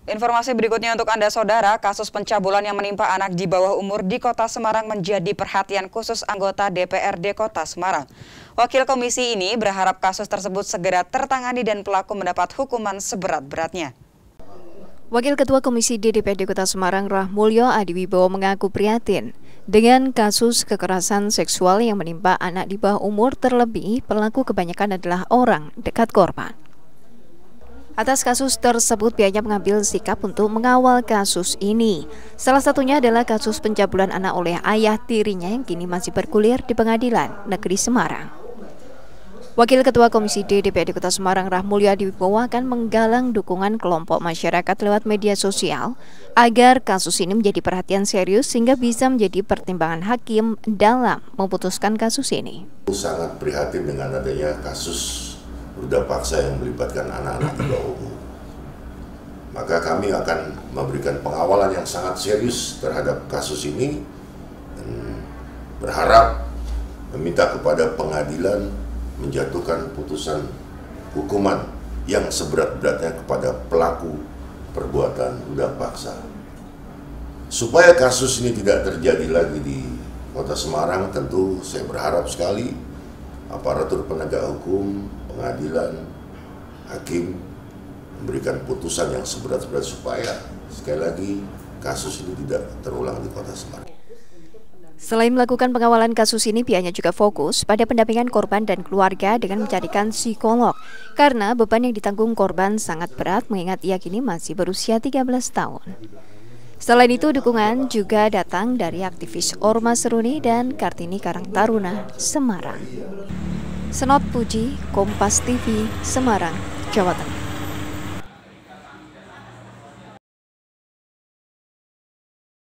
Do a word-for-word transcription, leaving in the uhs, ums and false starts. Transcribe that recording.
Informasi berikutnya untuk Anda Saudara, kasus pencabulan yang menimpa anak di bawah umur di Kota Semarang menjadi perhatian khusus anggota D P R D Kota Semarang. Wakil komisi ini berharap kasus tersebut segera tertangani dan pelaku mendapat hukuman seberat-beratnya. Wakil Ketua Komisi D D P R D Kota Semarang Rahmulyo Adiwibowo mengaku prihatin dengan kasus kekerasan seksual yang menimpa anak di bawah umur, terlebih pelaku kebanyakan adalah orang dekat korban. Atas kasus tersebut, pihaknya mengambil sikap untuk mengawal kasus ini. Salah satunya adalah kasus pencabulan anak oleh ayah tirinya yang kini masih bergulir di Pengadilan Negeri Semarang. Wakil Ketua Komisi D D P R D Kota Semarang Rahmulyo Adiwibowo akan menggalang dukungan kelompok masyarakat lewat media sosial agar kasus ini menjadi perhatian serius sehingga bisa menjadi pertimbangan hakim dalam memutuskan kasus ini. Sangat prihatin dengan adanya kasus ruda paksa yang melibatkan anak-anak di bawah umur. Maka kami akan memberikan pengawalan yang sangat serius terhadap kasus ini dan berharap meminta kepada pengadilan menjatuhkan putusan hukuman yang seberat-beratnya kepada pelaku perbuatan ruda paksa. Supaya kasus ini tidak terjadi lagi di Kota Semarang, tentu saya berharap sekali aparatur penegak hukum, pengadilan, hakim memberikan putusan yang seberat-berat supaya sekali lagi kasus ini tidak terulang di Kota Semarang. Selain melakukan pengawalan kasus ini, pihaknya juga fokus pada pendampingan korban dan keluarga dengan mencarikan psikolog karena beban yang ditanggung korban sangat berat mengingat ia kini masih berusia tiga belas tahun. Selain itu, dukungan juga datang dari aktivis Ormas Seruni dan Kartini Karang Taruna Semarang. Senot Puji, Kompas T V, Semarang, Jawa Tengah.